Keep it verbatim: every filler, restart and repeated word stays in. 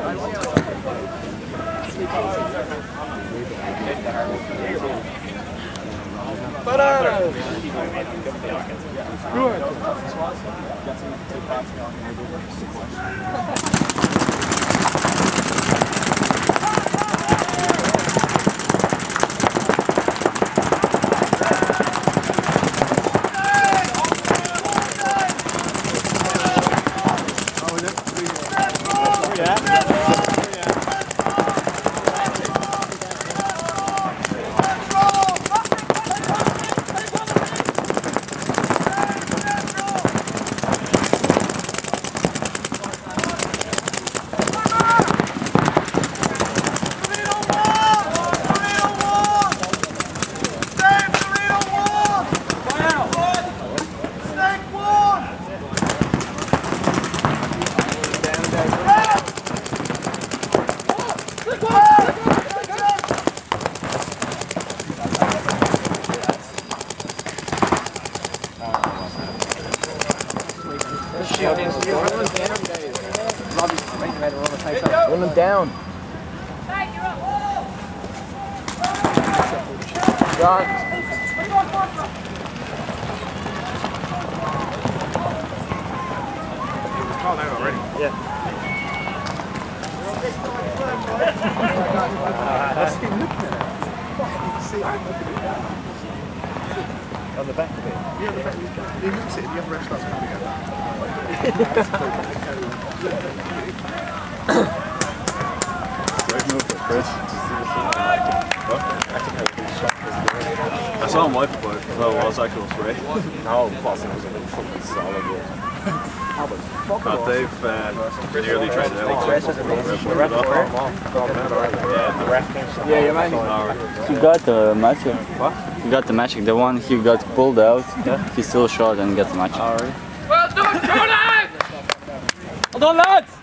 Bananas! Good. Run them down. John. It's called out already. Yeah. Let's keep looking at it. On the back of it. Yeah, the back. He looks at it, the other rest starts coming together. I saw him wipe about it. Oh, well, it's actually three. No, plus it was a really fucking solid one. But they've uh, nearly traded out. Yeah, you might. He got the magic. What? He got the magic. The one he got pulled out, yeah. He still shot and got the magic. Alright. Well done, Karnage! Well done, lads!